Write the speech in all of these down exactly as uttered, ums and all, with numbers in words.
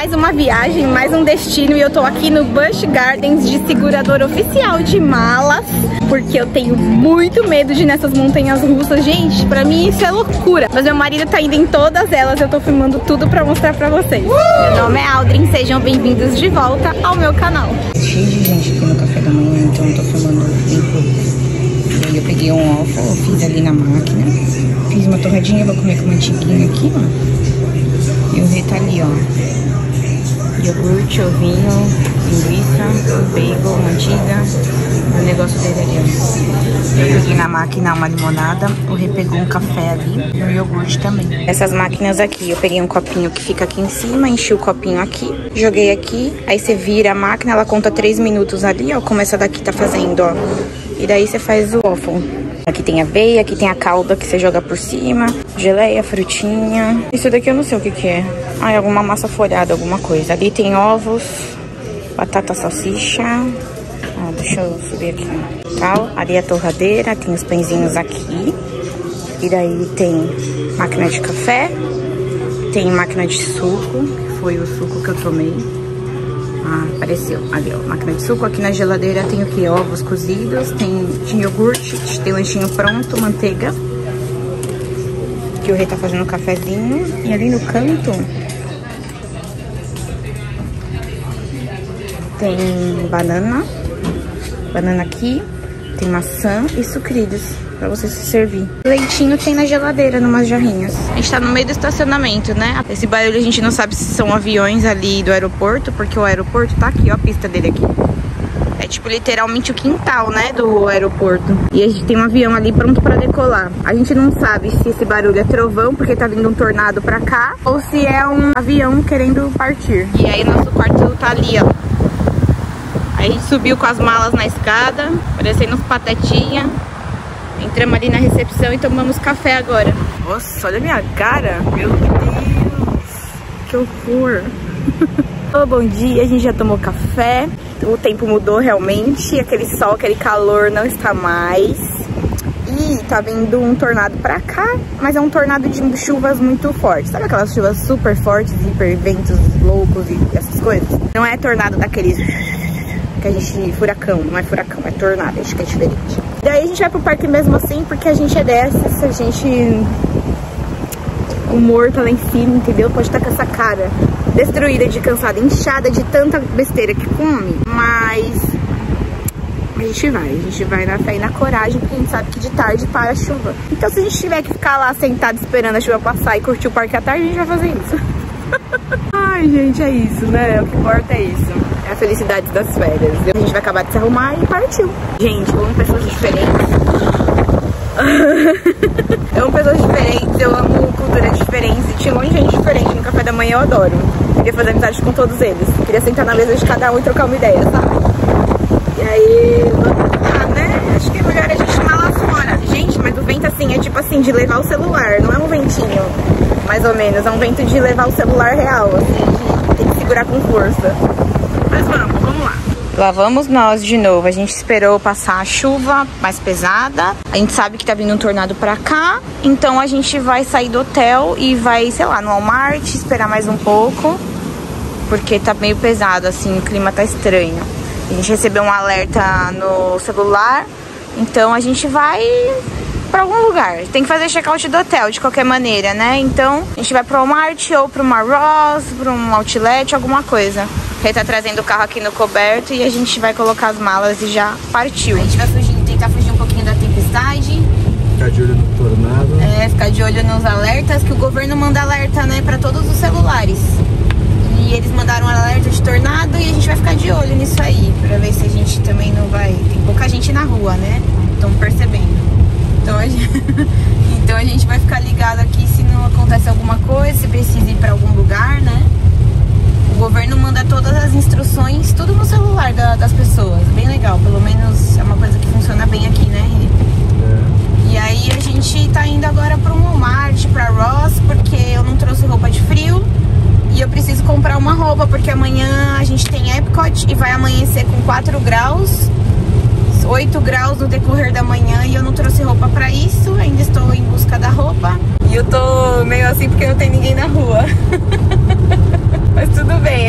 mais uma viagem, mais um destino. E eu tô aqui no Busch Gardens de segurador oficial de malas, porque eu tenho muito medo de ir nessas montanhas russas. Gente, pra mim isso é loucura. Mas meu marido tá indo em todas elas, eu tô filmando tudo pra mostrar pra vocês. Meu nome é Aldrin, sejam bem-vindos de volta ao meu canal. Cheio de gente aqui no café da manhã, então eu tô filmando em tudo. E aí eu peguei um waffle, eu fiz ali na máquina. Fiz uma torradinha, vou comer com mantiguinha aqui, ó. E o rei tá ali, ó. Iogurte, ovinho, linguiça, bacon, manteiga. O negócio dele ali, ó. Eu peguei na máquina uma limonada, o rei pegou um café ali e um iogurte também. Essas máquinas aqui, eu peguei um copinho que fica aqui em cima, enchi o copinho aqui, joguei aqui. Aí você vira a máquina, ela conta três minutos ali, ó, como essa daqui tá fazendo, ó. E daí você faz o waffle. Aqui tem aveia, aqui tem a calda que você joga por cima, geleia, frutinha. Isso daqui eu não sei o que que é. Ah, é alguma massa folhada, alguma coisa. Ali tem ovos, batata salsicha. Ah, deixa eu subir aqui. Tal. Ali é a torradeira, tem os pãezinhos aqui. E daí tem máquina de café, tem máquina de suco, que foi o suco que eu tomei. Ah, apareceu. Ali, ó, máquina de suco. Aqui na geladeira tem o que? Ovos cozidos, tem, tem iogurte, tem lanchinho pronto, manteiga. Que o rei tá fazendo um cafezinho. E ali no canto tem banana. Banana aqui. Tem maçã e sucrilhos pra você se servir. Leitinho tem na geladeira, numas jarrinhas. A gente tá no meio do estacionamento, né? Esse barulho a gente não sabe se são aviões ali do aeroporto, porque o aeroporto tá aqui, ó, a pista dele aqui. É tipo literalmente o quintal, né, do aeroporto. E a gente tem um avião ali pronto pra decolar. A gente não sabe se esse barulho é trovão, porque tá vindo um tornado pra cá, ou se é um avião querendo partir. E aí nosso quarto tá ali, ó. Aí a gente subiu com as malas na escada, parecendo uns patetinha. Entramos ali na recepção e tomamos café agora. Nossa, olha a minha cara. Meu Deus, que horror. Oh, bom dia, a gente já tomou café. O tempo mudou realmente. Aquele sol, aquele calor não está mais. E tá vindo um tornado pra cá, mas é um tornado de chuvas muito fortes. Sabe aquelas chuvas super fortes, hiper ventos loucos e essas coisas? Não é tornado daqueles... que a gente... furacão, não é furacão, é tornado, acho que é diferente. Daí a gente vai pro parque mesmo assim, porque a gente é dessas, a gente... o humor tá lá em cima, entendeu? Pode estar com essa cara destruída de cansada, inchada de tanta besteira que come, mas... a gente vai, a gente vai na fé e na coragem, porque a gente sabe que de tarde para a chuva. Então se a gente tiver que ficar lá sentado esperando a chuva passar e curtir o parque à tarde, a gente vai fazer isso. Ai, gente, é isso, né? O que importa é isso. É a felicidade das férias. A gente vai acabar de se arrumar e partiu. Gente, eu amo pessoas diferentes. Eu amo pessoas diferentes, eu amo culturas diferentes. E tinha um monte de gente diferente no café da manhã, eu adoro. Queria fazer amizade com todos eles. Queria sentar na mesa de cada um e trocar uma ideia, sabe? E aí, ah, né? Acho que é melhor a gente chamar lá fora. Gente, mas o vento assim é tipo assim, de levar o celular. Não é um ventinho, mais ou menos. É um vento de levar o celular real, assim. De, tem que segurar com força. Mas vamos, vamos lá. Lá vamos nós de novo. A gente esperou passar a chuva mais pesada. A gente sabe que tá vindo um tornado pra cá. Então a gente vai sair do hotel e vai, sei lá, no Walmart, esperar mais um pouco. Porque tá meio pesado, assim, o clima tá estranho. A gente recebeu um alerta no celular. Então a gente vai pra algum lugar. Tem que fazer check-out do hotel, de qualquer maneira, né? Então a gente vai pro Walmart ou pro Ross, pra um outlet, alguma coisa. Ele tá trazendo o carro aqui no coberto e a gente vai colocar as malas e já partiu. A gente vai fugir, tentar fugir um pouquinho da tempestade. Ficar de olho no tornado. É, ficar de olho nos alertas, que o governo manda alerta, né, pra todos os celulares. E eles mandaram um alerta de tornado e a gente vai ficar de olho nisso aí, pra ver se a gente também não vai... Tem pouca gente na rua, né? Estão percebendo. Então a, gente... então a gente vai ficar ligado aqui se não acontece alguma coisa, se precisa ir pra algum lugar, né? O governo manda todas as instruções, tudo no celular da, das pessoas. Bem legal, pelo menos é uma coisa que funciona bem aqui, né, Rê? É. E aí a gente tá indo agora pra um Walmart, pra Ross, porque eu não trouxe roupa de frio. E eu preciso comprar uma roupa, porque amanhã a gente tem Epcot e vai amanhecer com quatro graus. oito graus no decorrer da manhã e eu não trouxe roupa pra isso. Ainda estou em busca da roupa. E eu tô meio assim porque não tem ninguém na rua. Mas tudo bem.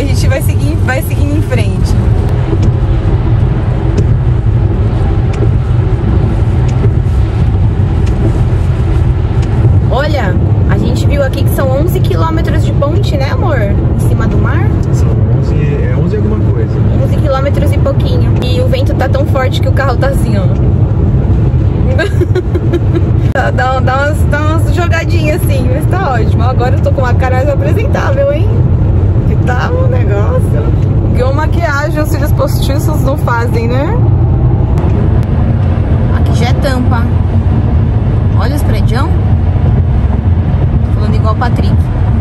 dá, dá, dá, umas, dá umas jogadinhas assim, mas tá ótimo. Agora eu tô com uma cara mais apresentável, hein? Que tá um negócio. Que uma maquiagem os cílios postiços não fazem, né? Aqui já é tampa. Olha os prédios. Falando igual o Patrick.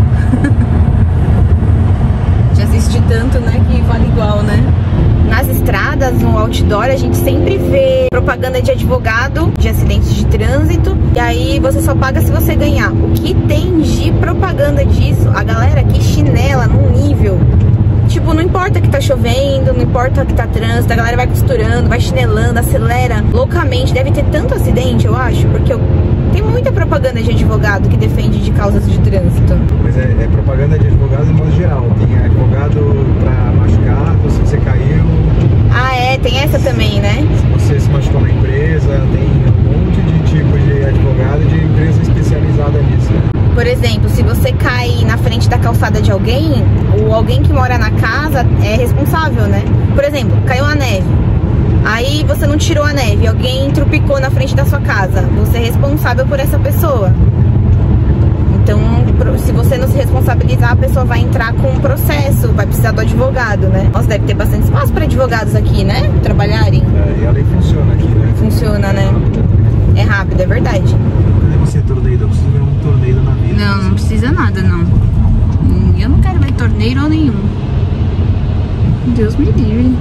Já assisti tanto, né, que vale igual, né? Nas estradas, no outdoor, a gente sempre vê propaganda de advogado de acidentes de trânsito. E aí você só paga se você ganhar. O que tem de propaganda disso? A galera aqui chinela num nível... Tipo, não importa que tá chovendo, não importa que tá trânsito, a galera vai costurando, vai chinelando, acelera loucamente. Deve ter tanto acidente, eu acho, porque eu... tem muita propaganda de advogado que defende de causas de trânsito. Mas é, é propaganda de advogado de modo geral. Tem advogado pra machucar, se você caiu. Ah, é? Tem essa também, né? Se você se machucou na empresa, tem um monte de tipos de advogado de empresa especializada nisso. Por exemplo, se você cai na frente da calçada de alguém, ou alguém que mora na casa é responsável, né? Por exemplo, caiu a neve. Aí você não tirou a neve, alguém trupicou na frente da sua casa. Você é responsável por essa pessoa. Então, se você não se responsabilizar, a pessoa vai entrar com um processo, vai precisar do advogado, né? Nossa, deve ter bastante espaço para advogados aqui, né? Trabalharem. É, e a lei funciona aqui, né? Funciona, né? É rápido, é verdade. Cadê você, torneio? Eu preciso ver um torneio na vida. Não, não precisa nada, não. Eu não quero ver torneiro nenhum. Deus me livre.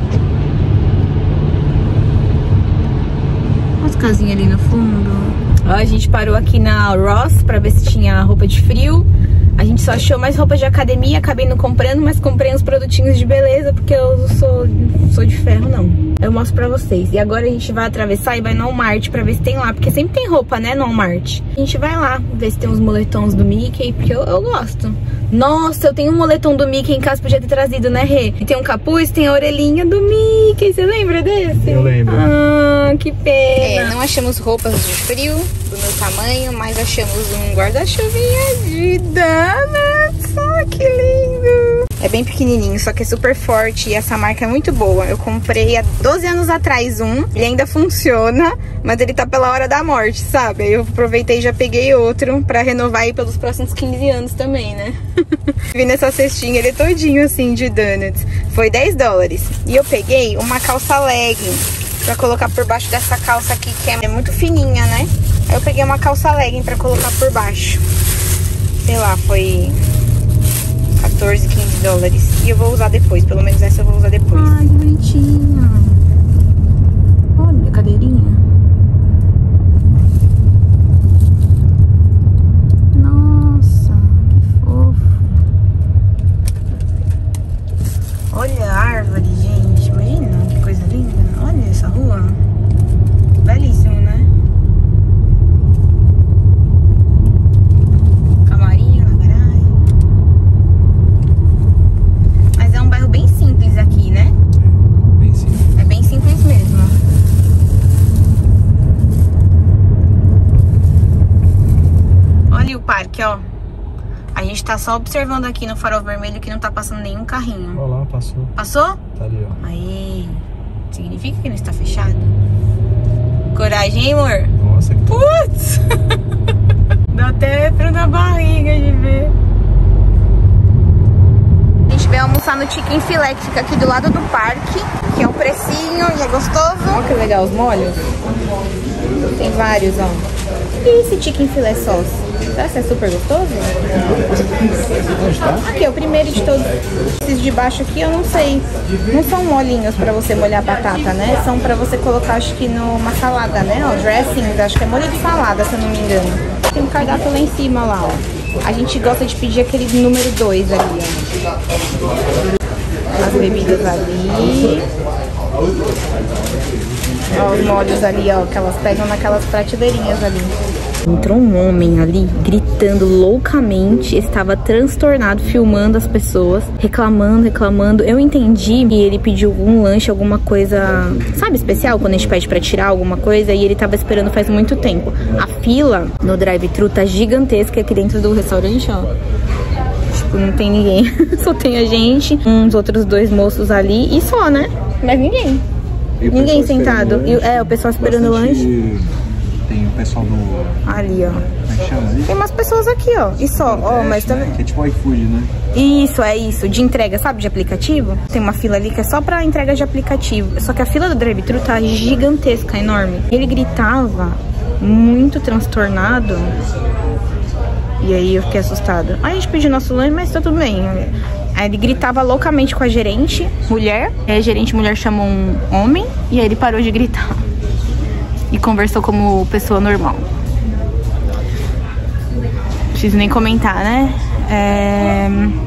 Olha as casinhas ali no fundo. Ó, a gente parou aqui na Ross pra ver se tinha roupa de frio. A gente só achou mais roupa de academia, acabei não comprando, mas comprei uns produtinhos de beleza, porque eu sou, sou de ferro, não. Eu mostro pra vocês. E agora a gente vai atravessar e vai no Walmart pra ver se tem lá, porque sempre tem roupa, né, no Walmart. A gente vai lá, ver se tem uns moletons do Mickey, porque eu, eu gosto. Nossa, eu tenho um moletom do Mickey em casa, podia ter trazido, né, Rê? E tem um capuz, tem a orelhinha do Mickey, você lembra desse? Eu lembro. Ah, que pena. É, não achamos roupas de frio do meu tamanho, mas achamos um guarda-chuvinha de donuts. Ah, que lindo! É bem pequenininho, só que é super forte e essa marca é muito boa. Eu comprei há doze anos atrás um, ele ainda funciona, mas ele tá pela hora da morte, sabe? Aí eu aproveitei e já peguei outro pra renovar aí pelos próximos quinze anos também, né? Vi nessa cestinha, ele é todinho assim de donuts. Foi dez dólares. E eu peguei uma calça legging pra colocar por baixo dessa calça aqui, que é muito fininha, né? Aí eu peguei uma calça legging pra colocar por baixo. Sei lá, foi quatorze, quinze dólares. E eu vou usar depois, pelo menos essa eu vou usar depois. Ai, que bonitinha. Olha a cadeirinha. Nossa, que fofo. Olha a árvore, gente. Imagina, que coisa linda. Olha essa rua. Belíssimo, né? Camarinha na garagem. Mas é um bairro bem simples aqui, né? Bem simples. É bem simples mesmo. Olha o parque, ó. A gente tá só observando aqui no farol vermelho que não tá passando nenhum carrinho. Olha lá, passou. Passou? Tá ali, ó. Aí. Significa que não está fechado? Coragem, hein, amor? Nossa, que Putz! Dá até frio na barriga de ver. A gente veio almoçar no Chicken Filé, que fica aqui do lado do parque, que é um precinho e é gostoso. Olha que legal os molhos. Tem vários, ó. E esse Chicken Filé sauce? Será que é super gostoso? Aqui, é o primeiro de todos. Esses de baixo aqui eu não sei. Não são molinhos pra você molhar batata, né? São pra você colocar, acho que numa salada, né? Ó, dressing, acho que é molho de salada, se eu não me engano. Tem um cardápio lá em cima, lá, ó. A gente gosta de pedir aquele número dois ali, ó. As bebidas ali. Ó, os molhos ali, ó, que elas pegam naquelas prateleirinhas ali. Entrou um homem ali gritando loucamente, estava transtornado, filmando as pessoas, reclamando, reclamando. Eu entendi que ele pediu algum lanche, alguma coisa, sabe, especial, quando a gente pede pra tirar alguma coisa, e ele tava esperando faz muito tempo. A fila no drive-thru tá gigantesca aqui dentro do restaurante, ó. Tipo, não tem ninguém, só tem a gente, uns outros dois moços ali e só, né? Mas ninguém. Ninguém sentado. E, é, o pessoal esperando o lanche. Bastante gente. Bastante gente. Bastante gente. tem o pessoal do... Ali, ó. Como é que chama ali? Tem umas pessoas aqui, ó. E só, ó, mas também... Né? Que é tipo iFood, né? Isso, é isso. De entrega, sabe? De aplicativo. Tem uma fila ali que é só pra entrega de aplicativo. Só que a fila do drive-thru tá gigantesca, enorme. Ele gritava muito transtornado. E aí eu fiquei assustada. Aí a gente pediu nosso lanche, mas tá tudo bem. Aí ele gritava loucamente com a gerente, mulher. Aí a gerente mulher chamou um homem. E aí ele parou de gritar. E conversou como pessoa normal. Não preciso nem comentar, né? É...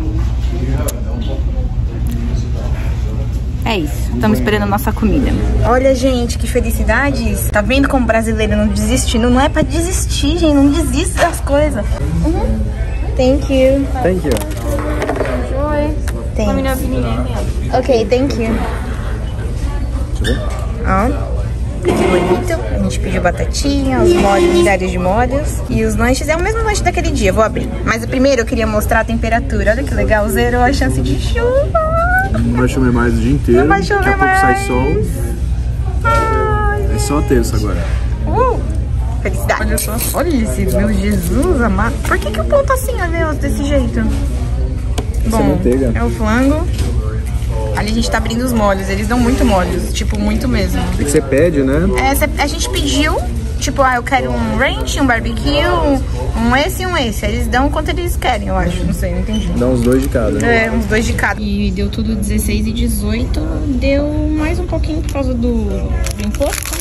É isso. Estamos esperando a nossa comida. Olha, gente, que felicidade. Tá vendo como brasileiro não desiste? Não, não é pra desistir, gente. Não desiste das coisas. Uhum. Thank you. Thank you. Oi. Thanks. Ok, thank you. Deixa eu ver. Ó. Que bonito. A gente pediu batatinha, os molhos, milhares de molhos. E os lanches é o mesmo lanche daquele dia. Vou abrir. Mas primeiro eu queria mostrar a temperatura. Olha que legal. Zerou a chance de chuva. Não vai chover mais o dia inteiro. Não vai chover mais. Daqui a pouco sai sol. Ai. É só terça agora. Uh, felicidade. Olha só. Olha esse, meu Jesus amado. Por que que o pão tá assim, ó, desse jeito? Essa Bom, manteiga. é o flango. Ali a gente tá abrindo os molhos. Eles dão muito molhos. Tipo, muito mesmo. É que você pede, né? É, cê, a gente pediu. Tipo, ah, eu quero um ranch, um barbecue, um esse e um esse. Eles dão quanto eles querem, eu acho. Não sei, não entendi. Dá uns dois de cada, né? É, uns dois de cada. E deu tudo dezesseis e dezoito. Deu mais um pouquinho por causa do, do imposto.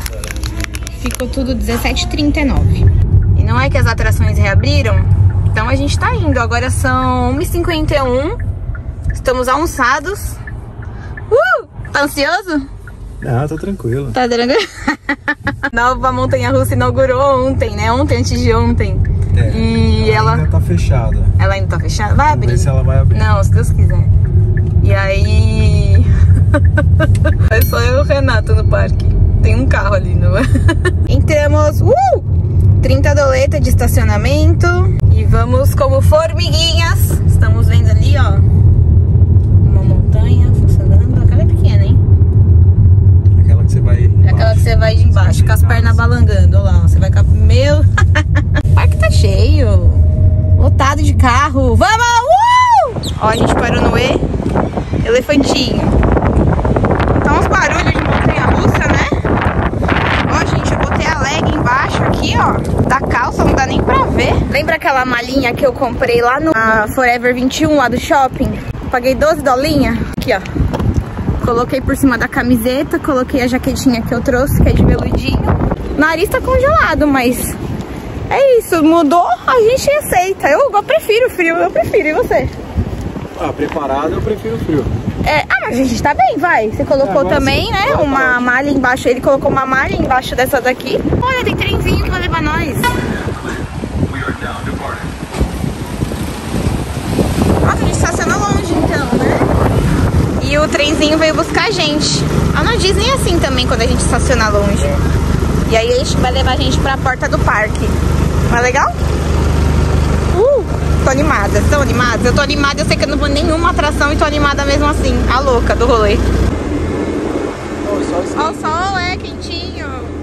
Ficou tudo dezessete e trinta e nove. E não é que as atrações reabriram? Então a gente tá indo. Agora são uma e cinquenta e um. Estamos almoçados. Uh! Tá ansioso? Ah, tô tranquilo. Tá tranquilo? Nova montanha-russa inaugurou ontem, né? Ontem, antes de ontem. É, e ela, ela... ainda tá fechada. Ela ainda tá fechada? Vai Vamos abrir? ver se ela vai abrir. Não, se Deus quiser. E aí... é só eu e o Renato no parque. Tem um carro ali, não é? Entramos... Uh! trinta doleta de estacionamento. E vamos como formiguinhas. Estamos vendo ali, ó. Uma montanha funcionando. Aquela é pequena, hein? Aquela que você vai embaixo. É aquela que você vai de embaixo, com as pernas balangando. Olha lá, você vai com a... Meu... O parque tá cheio. Lotado de carro. Vamos! Uh! Ó, a gente parou no E. Elefantinho. Tá uns barulhos de montanha-russa, né? Ó, gente, eu botei a leg embaixo aqui, ó. Da calça, não dá nem pra ver. Lembra aquela malinha que eu comprei lá no uh, Forever vinte e um, lá do shopping? Paguei doze dolinhas. Aqui, ó. Coloquei por cima da camiseta, coloquei a jaquetinha que eu trouxe, que é de veludinho. O nariz tá congelado, mas é isso, mudou, a gente aceita. Eu, eu prefiro frio, eu prefiro, e você? Ah, preparado eu prefiro frio. É, ah, mas a gente tá bem, vai. Você colocou é, também, sim, né, uma tá malha embaixo, ele colocou uma malha embaixo dessa daqui. Olha, tem trenzinho que vai levar nós. Nossa, a gente estaciona longe então, né? E o trenzinho veio buscar a gente. A na Disney é assim também, quando a gente estaciona longe. E aí a gente vai levar a gente pra porta do parque. Não é legal? Uh, tô animada. Vocês estão animados? Eu tô animada, eu sei que eu não vou em nenhuma atração e tô animada mesmo assim. A louca do rolê. Ó, o sol é quentinho.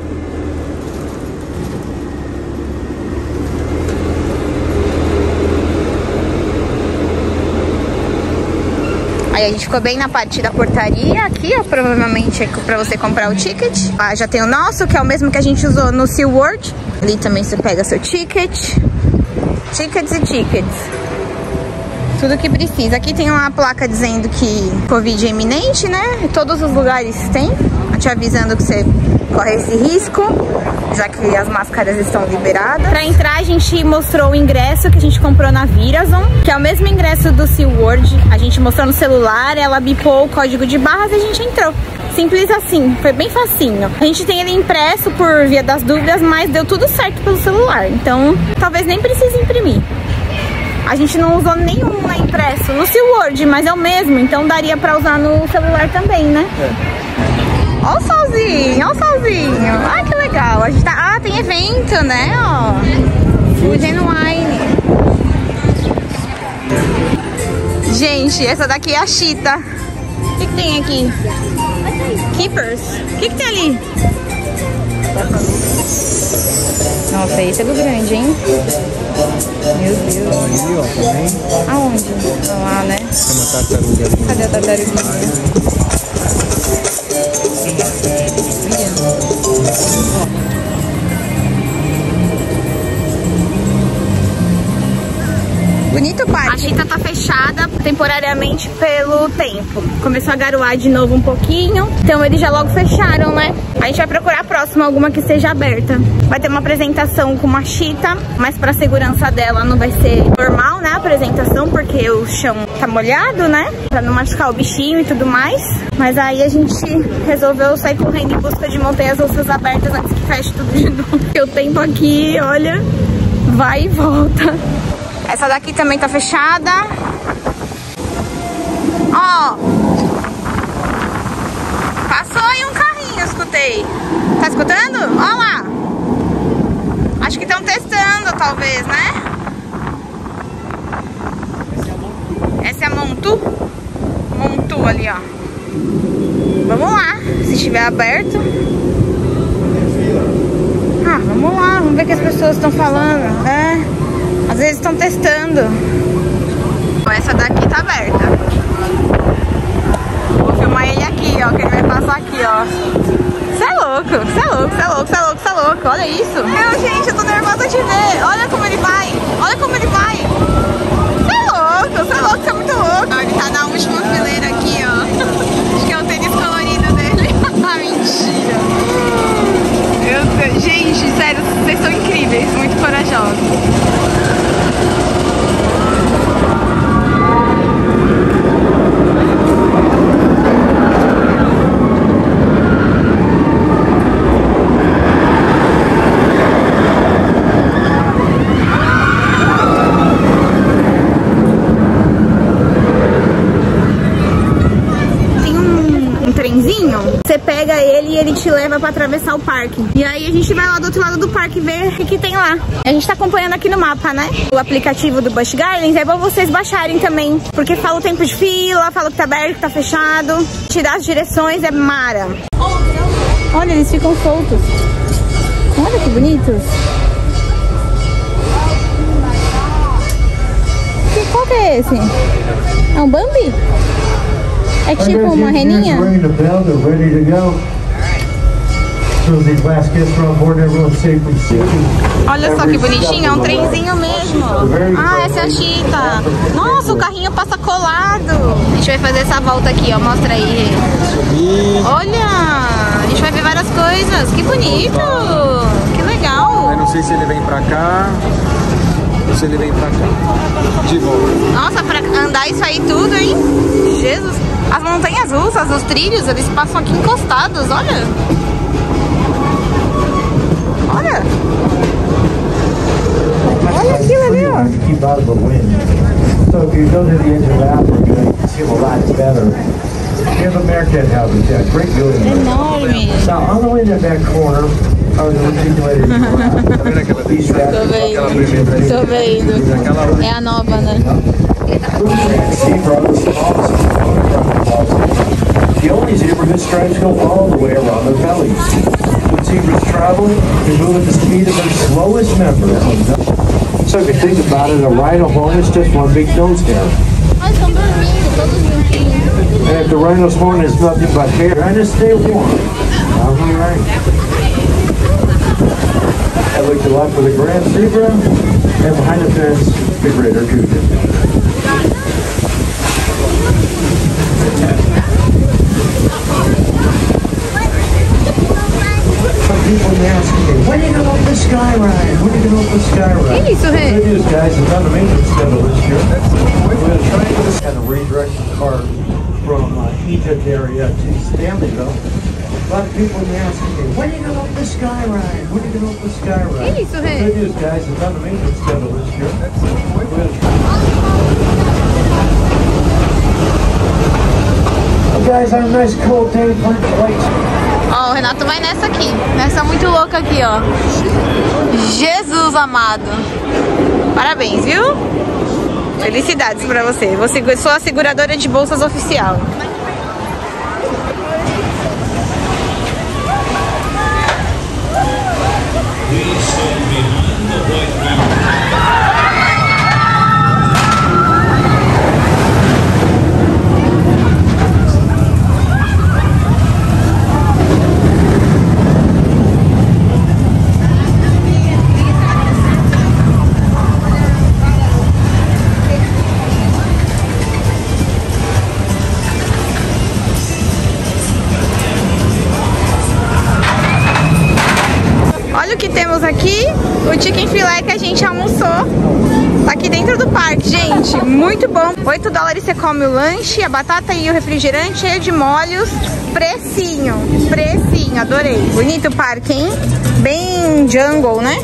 Aí a gente ficou bem na parte da portaria aqui, ó, provavelmente é pra você comprar o ticket. Ah, já tem o nosso, que é o mesmo que a gente usou no SeaWorld. Ali também você pega seu ticket. Tickets e tickets. Tudo que precisa. Aqui tem uma placa dizendo que Covid é iminente, né? Todos os lugares tem, te avisando que você corre esse risco, já que as máscaras estão liberadas. Pra entrar, a gente mostrou o ingresso que a gente comprou na Virazon, que é o mesmo ingresso do SeaWorld. A gente mostrou no celular, ela bipou o código de barras e a gente entrou. Simples assim, foi bem facinho. A gente tem ele impresso por via das dúvidas, mas deu tudo certo pelo celular. Então, talvez nem precise imprimir. A gente não usou nenhum lá impresso no SeaWorld, mas é o mesmo, então daria pra usar no celular também, né? É. Ó o solzinho, ó o solzinho. Ah, que legal. A gente tá... Ah, tem evento, né? Ó. Food and Wine. Gente, essa daqui é a Cheetah. O que, que tem aqui? Keepers. O que, que tem ali? Nossa, esse é do grande, hein? Meu Deus. Ali, ó, também. Aonde? Ah, lá, né? Tem uma tartaruga ali. Cadê a tartaruguinha? Bonito, pai. A Chita tá fechada temporariamente pelo tempo. Começou a garoar de novo um pouquinho, então eles já logo fecharam, né? A gente vai procurar a próxima, alguma que esteja aberta. Vai ter uma apresentação com uma Chita, mas pra segurança dela não vai ser normal, né, a apresentação, porque o chão tá molhado, né? Pra não machucar o bichinho e tudo mais. Mas aí a gente resolveu sair correndo em busca de montanhas russas abertas antes que feche tudo de novo. Porque o tempo aqui, olha, vai e volta. Essa daqui também tá fechada. Ó. Passou aí um carrinho, escutei. Tá escutando? Ó lá. Acho que estão testando, talvez, né? Essa é a Montu. Montu ali, ó. Vamos lá, se estiver aberto. Ah, vamos lá, vamos ver o que as pessoas estão falando. É. Às vezes estão testando. Essa daqui tá aberta. Vou filmar ele aqui, ó, que ele vai passar aqui, ó. Cê é louco, cê é louco, cê é louco, cê é louco, cê é louco. Olha isso. Meu, gente, eu tô nervosa de ver. Olha como ele vai. Olha como ele vai. Cê é louco, cê é louco, cê é muito louco. Ele tá na última fileira aqui, ó. Acho que é o tênis colorido dele. Ah, mentira. Meu Deus. Gente, sério, vocês são incríveis, muito corajosos. Você pega ele e ele te leva pra atravessar o parque. E aí a gente vai lá do outro lado do parque ver o que, que tem lá. A gente tá acompanhando aqui no mapa, né? O aplicativo do Busch Gardens. É bom vocês baixarem também, porque fala o tempo de fila, fala que tá aberto, que tá fechado. Tirar as direções é mara. Olha, eles ficam soltos. Olha que bonitos. Que, qual que é esse? É um Bambi? É tipo uma reninha? Olha só que bonitinho, é um trenzinho mesmo. Ah, essa é a Chita. Nossa, o carrinho passa colado. A gente vai fazer essa volta aqui, ó. Mostra aí. Olha, a gente vai ver várias coisas. Que bonito. Que legal. Eu não sei se ele vem pra cá ou se ele vem pra cá. De volta. Nossa, pra andar isso aí tudo, hein? Jesus. As montanhas russas, os trilhos, eles passam aqui encostados, olha. Olha. Olha aquilo ali, ó. Enorme. Tô vendo. Tô vendo. É a nova, né? The only zebra stripes go all the way around their bellies. When zebras travel, they move at the speed of their slowest member. So if you think about it, a rhino horn is just one big nose hair. And if the rhino's horn is nothing but hair, rhinos stay warm. All right. I looked a lot for the grand zebra, and behind the fence, the greater cougar. People asking me, when are you going to open the sky ride? When are you going to open the sky ride? Que isso, Rê? The good news, guys, it's on the maintenance schedule this year. We're going to try to get kind of redirect the car from uh, Egypt area to Stanleyville. A lot of people asking me, when are you going to open the sky ride? When are you going to open the sky ride? Que isso, Rê? The good news, guys, it's on the maintenance schedule this year. We're going to try. Well, guys, on a nice cold day, plenty of lights. Ó, o Renato vai nessa aqui. Nessa muito louca aqui, ó. Jesus amado. Parabéns, viu? Felicidades pra você. Você sou a seguradora de bolsas oficial. temos aqui o chicken filé que a gente almoçou. Tá aqui dentro do parque, gente. Muito bom. oito dólares você come o lanche, a batata e o refrigerante cheio de molhos. Precinho. Precinho. Adorei. Bonito o parque, hein? Bem jungle, né?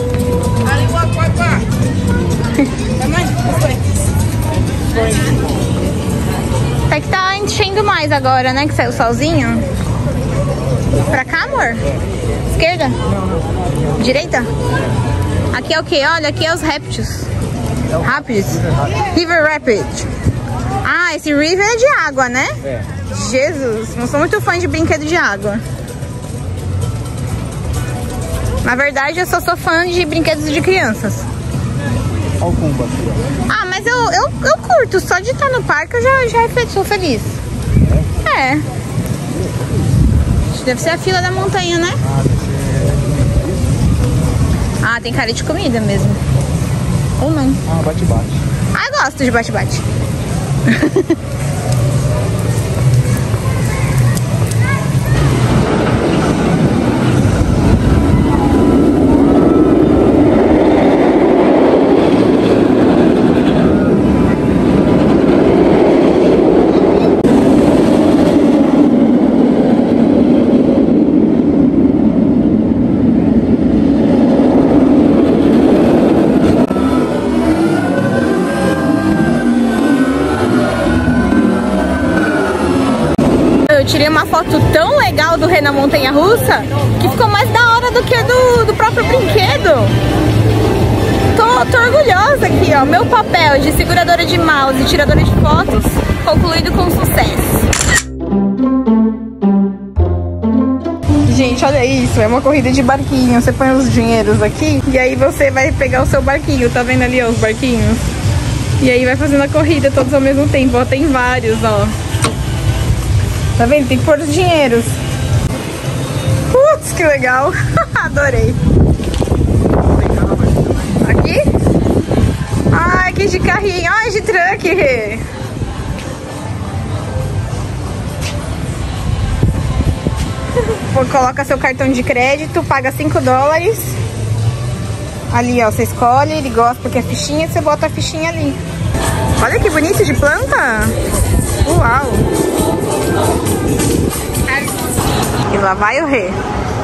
Até que tá enchendo mais agora, né? Que saiu o solzinho. Pra cá, amor? Esquerda? Direita? Aqui é o que? Olha, aqui é os Rapids. Rapids. River Rapids. Ah, esse river é de água, né? É. Jesus, não sou muito fã de brinquedo de água. Na verdade, eu só sou fã de brinquedos de crianças. Olha o Pumba aqui, ó. Ah, mas eu, eu, eu curto. Só de estar no parque eu já, já sou feliz. É? É. Deve ser a fila da montanha, né? Ah, deve ser... Ah, tem cara de comida mesmo. Ou não? Ah, bate-bate. Ah, eu gosto de bate-bate. Tirei uma foto tão legal do Rei na Montanha Russa que ficou mais da hora do que do, do próprio brinquedo. Tô, tô orgulhosa aqui, ó. Meu papel de seguradora de mouse e tiradora de fotos concluído com sucesso. Gente, olha isso, é uma corrida de barquinho. Você põe os dinheiros aqui e aí você vai pegar o seu barquinho. Tá vendo ali, ó, os barquinhos? E aí vai fazendo a corrida todos ao mesmo tempo. Ó, tem vários, ó. Tá vendo? Tem que pôr os dinheiros. Putz, que legal. Adorei. Aqui? Ai, que de carrinho. Ai, de truck. Coloca seu cartão de crédito, paga cinco dólares. Ali, ó, você escolhe, ele gosta porque é fichinha, você bota a fichinha ali. Olha que bonito de planta. Uau. E lá vai o Rei.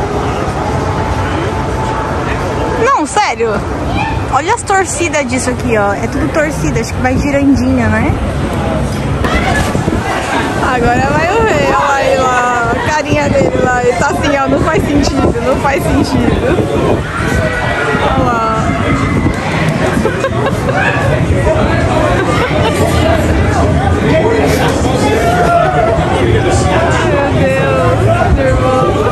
Não, sério. Olha as torcidas disso aqui, ó. É tudo torcida, acho que vai girandinha, né? Agora vai o Rei, olha lá ele lá. A carinha dele lá. Ele tá assim, ó. Não faz sentido, não faz sentido. Olha lá. Meu Deus, nervoso.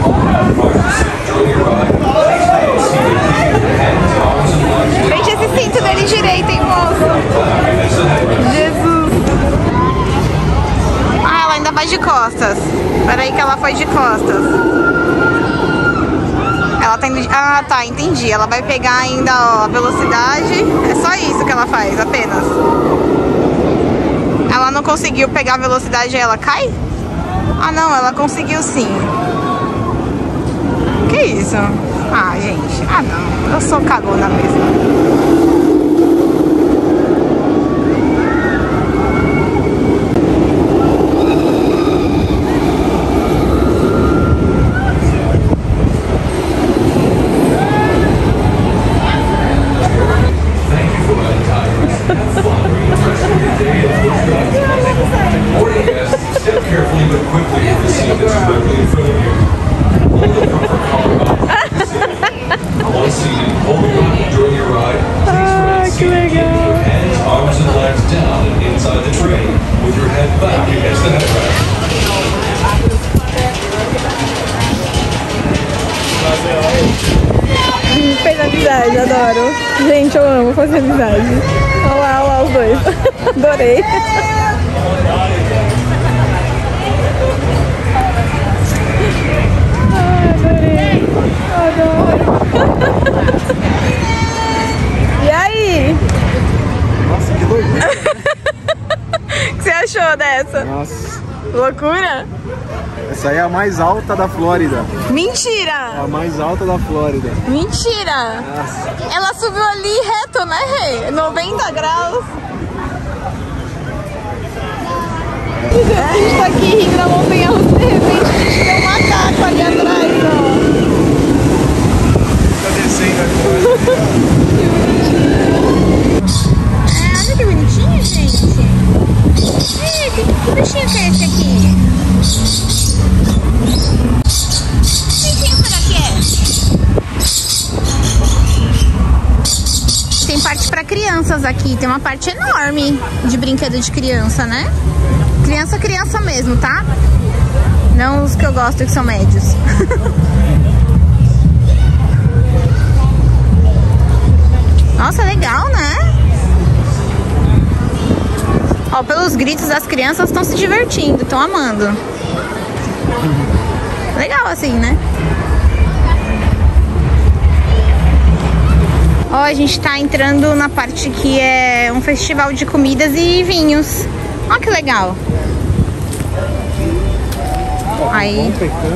Gente, esse cinto dele direito, hein, moço? Jesus. Ah, ela ainda vai de costas. Peraí que ela foi de costas. Ela tá indo... Ah, tá, entendi. Ela vai pegar ainda, ó, a velocidade. É só isso que ela faz, apenas. Ela não conseguiu pegar a velocidade e ela cai? Ah, não, ela conseguiu sim. Que isso? Ah, gente. Ah, não. Eu sou cagona mesmo. Ah, que legal. Fez amizade, adoro. Gente, eu amo fazer amizade. Olha lá, olha lá os dois. Adorei. Ai, adorei. Adoro. E aí? Nossa, que doido. O que você achou dessa? Nossa. Loucura? Essa aí é a mais alta da Flórida. Mentira! A mais alta da Flórida. Mentira! Nossa. Ela subiu ali reto, né, Rê? noventa graus. A gente tá aqui rindo na montanha russa, de repente a gente vê um macaco ali atrás, ó. Tá descendo agora. É, olha que bonitinho, gente. Ih, que, que bichinho que é esse aqui? Que bichinho será que é? Tem parte pra crianças aqui, tem uma parte enorme de brinquedo de criança, né? Criança, criança mesmo, tá? Não os que eu gosto que são médios. Nossa, legal, né? Ó, pelos gritos as crianças estão se divertindo, estão amando. Legal assim, né? Ó, a gente tá entrando na parte que é um festival de comidas e vinhos. Ó, que legal. Aí.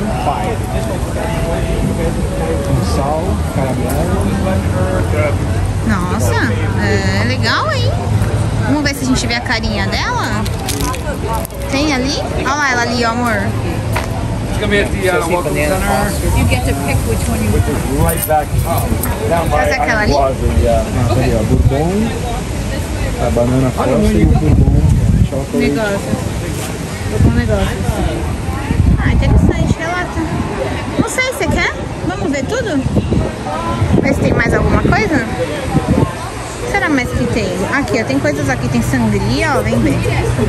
Sal, caramelo. Nossa, é legal, hein? Vamos ver se a gente vê a carinha dela. Tem ali? Olha lá ela ali, ó, amor. You get to pick which one you want. Right back down by Essa é aquela ali? Nossa, ali, ó, bourbon, a banana frost e o bourbon chocolate. Negócio. Tô com um negócio. Ah, interessante, relata. Não sei, você quer? Vamos ver tudo? Ver se tem mais alguma coisa? O que será mais que tem? Aqui, ó, tem coisas aqui, tem sangria, ó, vem ver.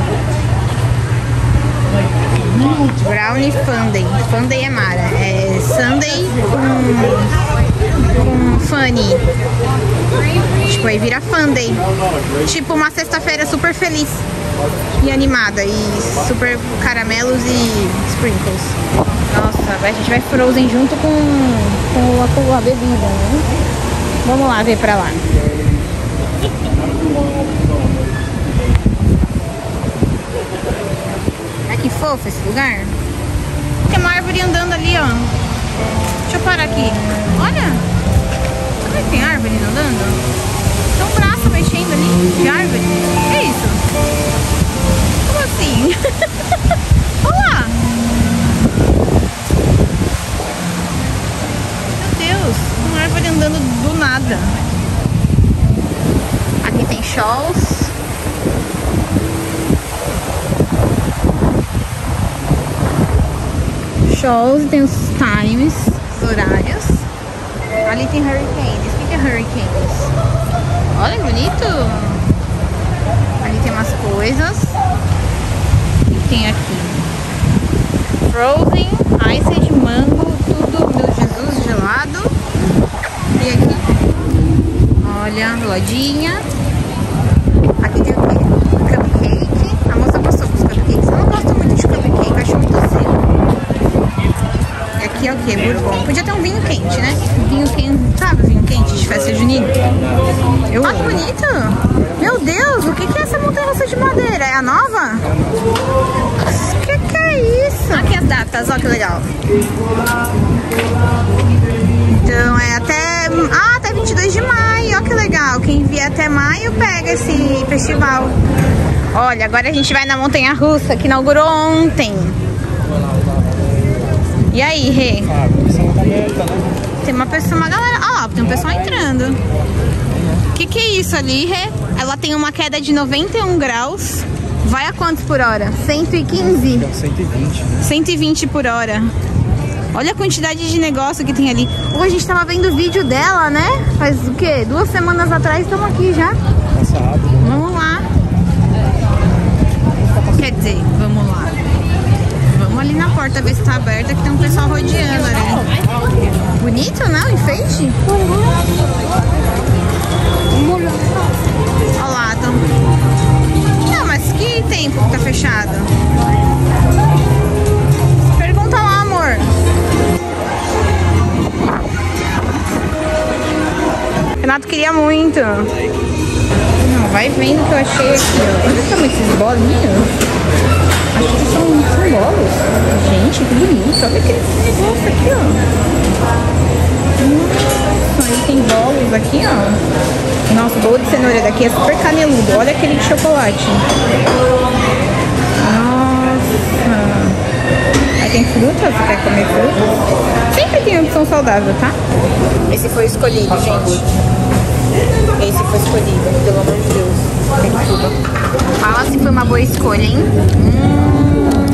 Brownie Funday. Funday é Mara. É Sunday com, com Funny. Tipo, aí vira Funday. Tipo uma sexta-feira super feliz e animada. E super caramelos e sprinkles. Nossa, a gente vai Frozen junto com, com, a, com a bebida, né? Vamos lá ver pra lá. Que fofo esse lugar. Tem uma árvore andando ali, ó. Deixa eu parar aqui. Olha. Como é que tem árvore andando? Tem um braço mexendo ali de árvore. O que é isso? Como assim? Olha lá. Meu Deus. Uma árvore andando do nada. Aqui tem shows. Shows, tem os times, os horários. Ali tem Hurricanes. O que é Hurricanes? Olha que bonito! Ali tem umas coisas. O que tem aqui? Frozen, Ice de mango, tudo, meu Jesus, gelado. E aqui? Olha, lojinha. Aqui tem o quê? Cupcake. A moça gostou dos cupcakes. Eu não gosto muito de cupcake, eu acho muito seco. Aqui é o que? Bourbon. Podia ter um vinho quente, né? Vinho quente, sabe? Vinho quente de festa junina. Eu... Olha que bonito! Meu Deus, o que que é essa montanha-russa de madeira? É a nova? O que que é isso? Aqui as datas, olha que legal. Então é até... Ah, até vinte e dois de maio, olha que legal. Quem vier até maio pega esse festival. Olha, agora a gente vai na montanha-russa que inaugurou ontem. E aí, Rê? Ah, a comissão tá aberta, né? Tem uma pessoa, uma galera... Ah, ó, tem um pessoal entrando. O que que é isso ali, Rê? Ela tem uma queda de noventa e um graus. Vai a quantos por hora? cento e quinze? cento e vinte, né? cento e vinte por hora. Olha a quantidade de negócio que tem ali. Hoje a gente tava vendo o vídeo dela, né? Faz o quê? Duas semanas atrás, estamos aqui já. Passa rápido, né? Vamos lá. Quer dizer, vamos lá. Vamos ali na porta ver se tá aberta, que tem um pessoal rodeando ali. Bonito, não? Enfeite? Olha lá, tão... Não, mas que tempo que tá fechado? Pergunta lá, amor. Renato queria muito. Não, vai vendo que eu achei aqui, ó. Olha como esses bolinhos. Acho que são Gente, que bonito. Olha aquele negócio aqui, ó. Nossa, aí tem bolos aqui, ó. Nossa, o bolo de cenoura daqui é super caneludo. Olha aquele de chocolate. Nossa. Aí tem fruta, você quer comer fruta? Sempre tem opção saudável, tá? Esse foi escolhido, gente. Esse foi escolhido, pelo amor de Deus. Tem tudo. Fala se foi uma boa escolha, hein? Hum.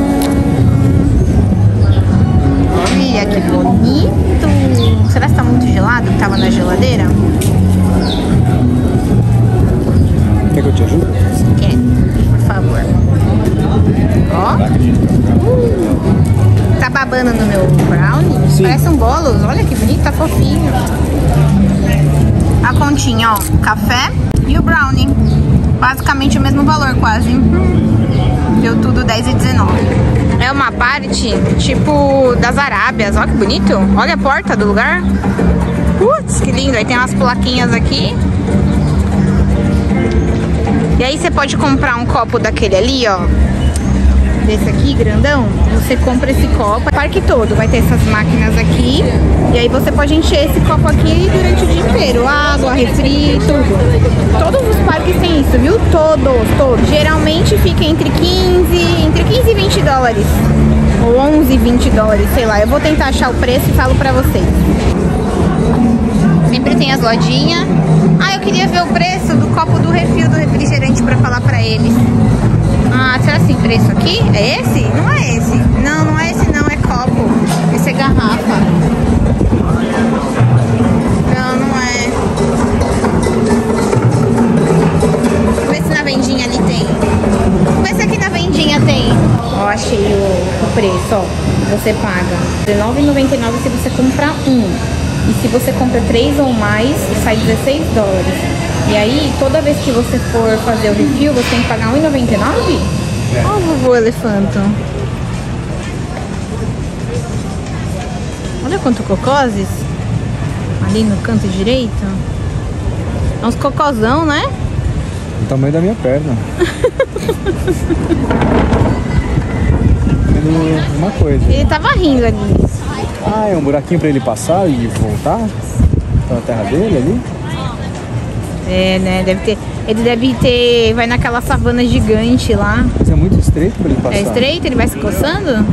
Olha que bonito. Será que tá muito gelado? Tava na geladeira? Quer que eu te ajude? Quer, por favor. Ó. Uh. Tá babando no meu brownie? Sim. Parece um bolo. Olha que bonito, tá fofinho. A continha, ó. Café e o brownie. Basicamente o mesmo valor, quase. Deu tudo dez e dezenove. É uma parte, tipo, das Arábias. Olha que bonito. Olha a porta do lugar. Putz, que lindo. Aí tem umas plaquinhas aqui. E aí você pode comprar um copo daquele ali, ó. Desse aqui, grandão. Você compra esse copo. O parque todo vai ter essas máquinas aqui. E aí você pode encher esse copo aqui durante o dia inteiro. Água, refri, tudo. Todos os parques têm isso, viu? Todos, todos. Geralmente fica entre quinze, entre quinze e vinte dólares. Ou onze, vinte dólares, sei lá. Eu vou tentar achar o preço e falo pra vocês. Sempre tem as lojinhas. Ah, eu queria ver o preço do copo do refil do refrigerante pra falar pra eles. Ah, será que tem preço aqui? É esse? Não é esse. Não, não é esse não, é copo. Esse é garrafa. Não, não é. Vou ver se na vendinha ali tem. Vou ver se aqui na vendinha tem. Ó, achei o, o preço, ó. Você paga dezenove reais e noventa e nove centavos se você comprar um. E se você compra três ou mais, sai dezesseis dólares. E aí, toda vez que você for fazer o refil, você tem que pagar um real e noventa e nove centavos? É. Ó o vovô elefanto. Olha quanto cocoses. Ali no canto direito. É uns cocôzão, né? O tamanho da minha perna. Uma coisa. Ele tava rindo ali. Ah, é um buraquinho pra ele passar e voltar pra terra dele ali? É, né? Deve ter. Ele deve ter. Vai naquela savana gigante lá. Mas é muito estreito pra ele passar. É estreito? Ele vai se coçando?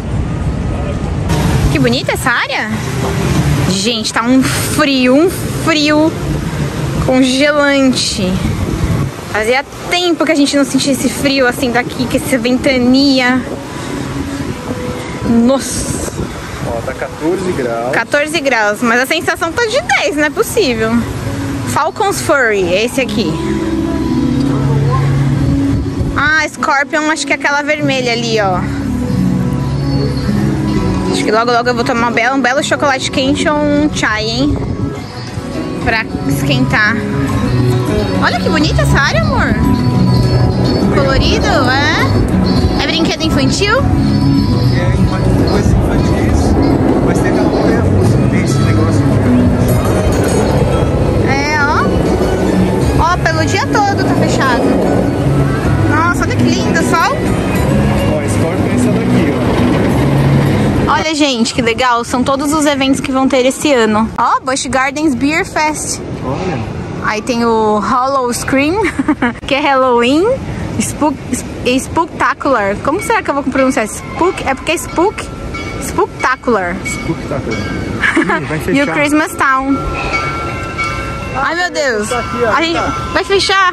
Que bonita essa área! Gente, tá um frio, um frio congelante. Fazia tempo que a gente não sentia esse frio assim daqui, que essa ventania. Nossa! Ó, tá quatorze graus. quatorze graus, mas a sensação tá de dez, não é possível. Falcon's Furry, esse aqui. Ah, Scorpion, acho que é aquela vermelha ali, ó. Acho que logo logo eu vou tomar um belo, um belo chocolate quente ou um chai, hein? Pra esquentar. Olha que bonita essa área, amor. Colorido, é? É brinquedo infantil? É, coisas infantis, mas tem aquela mulher, tem esse negócio de... É, ó. Ó, pelo dia todo tá fechado. Nossa, olha que lindo, sol. Ó, Scorpion é essa daqui, ó. Olha, gente, que legal. São todos os eventos que vão ter esse ano. Ó, Busch Gardens Beer Fest. Olha. Aí tem o Hollow Scream, que é Halloween. Spook, Spooktacular. Como será que eu vou pronunciar? Spook? É porque é Spook? Spooktacular. Spooktacular. Ih, vai fechar. E o Christmas Town. Ah, ai, meu Deus. Aqui, ó, a gente tá. vai fechar.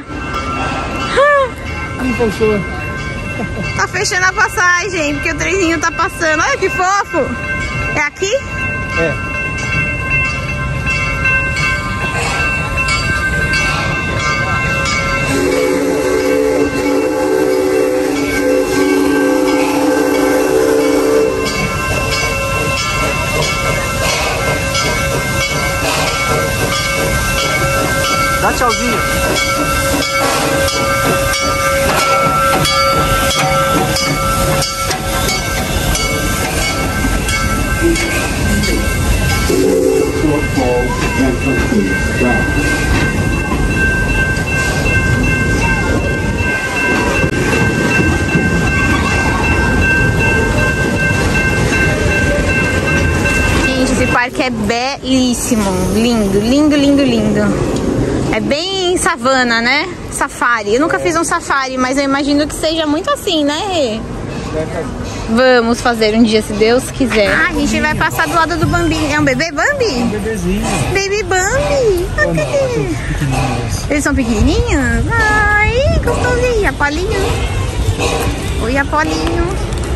Ih, fechou. Tá fechando a passagem, porque o trenzinho tá passando. Olha que fofo. É aqui? É. Dá tchauzinho. parque é belíssimo. Lindo, lindo, lindo, lindo. É bem savana, né? Safari. Eu nunca fiz um safari, mas eu imagino que seja muito assim, né, Rê? Vamos fazer um dia, se Deus quiser. Ah, a gente vai passar do lado do Bambi. É um bebê Bambi? É um bebezinho. Baby Bambi. Ah, cadê? Eles são pequenininhos? Ai, gostosinho. Apolinho. Oi, Apolinho.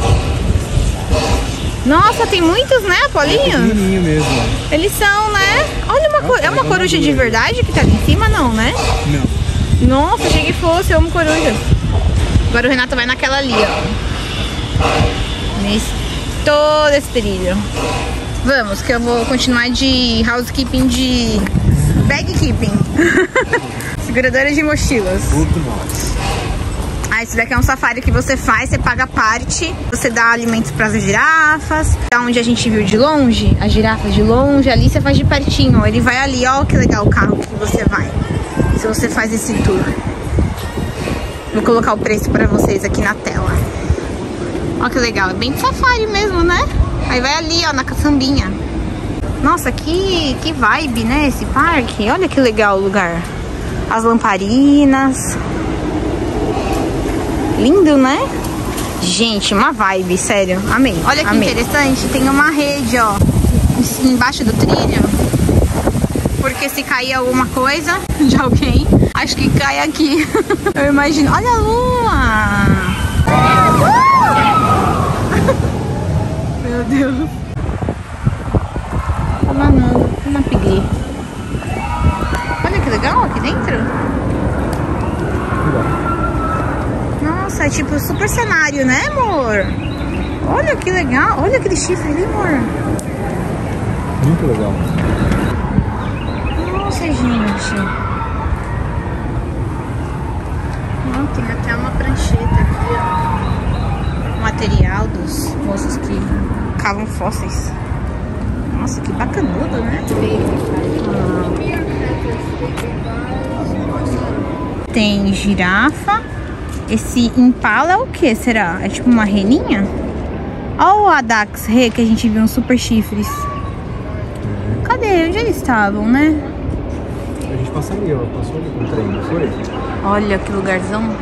Nossa, tem muitos, né, Apolinho? É pequenininho mesmo. Eles são, né? Olha, uma cor... é uma coruja de verdade que tá ali em cima, não, né? Não. Nossa, achei que fosse. Eu amo corujas. Agora o Renato vai naquela ali, ó. Nesse, todo esse trilho. Vamos, que eu vou continuar de housekeeping, de bagkeeping. Seguradora de mochilas. Ah, esse daqui é um safari que você faz, você paga parte, você dá alimentos para as girafas. Da onde a gente viu de longe, as girafas de longe, ali você faz de pertinho. Ele vai ali, ó, que legal o carro que você vai. Se você faz esse tour. Vou colocar o preço para vocês aqui na tela. Olha que legal, é bem de safari mesmo, né? Aí vai ali, ó, na caçambinha. Nossa, que, que vibe, né, esse parque. Olha que legal o lugar. As lamparinas. Lindo, né? Gente, uma vibe, sério, amei. Olha que amei. Interessante, tem uma rede, ó, embaixo do trilho. Porque se cair alguma coisa de alguém, acho que cai aqui. Eu imagino. Olha a lua! Meu Deus. Tá manando, uma pigli. Olha que legal aqui dentro. Nossa, é tipo super cenário, né, amor? Olha que legal. Olha aquele chifre ali, amor. Muito legal. Nossa, gente. Oh, tem até uma prancheta aqui, ó. Material dos moços que cavam fósseis. Nossa, que bacanudo, né? Ah. Tem girafa. Esse impala é o que será? É tipo uma reninha? Olha o Adax Rê que a gente viu uns super chifres. Cadê? Onde eles estavam, né? A gente passa ali, ó. Passou ali com o trem, não foi? Olha que lugarzão.